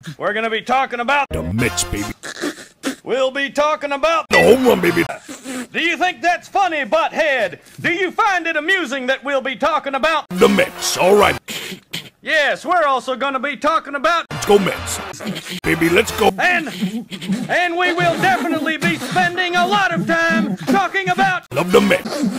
We're gonna be talking about The Mets, baby. We'll be talking about The home run, baby. Do you think that's funny, butthead? Do you find it amusing that we'll be talking about The Mets. All right. Yes, we're also gonna be talking about Let's go Mets. Baby, let's go. and we will definitely be spending a lot of time talking about Love the Mets.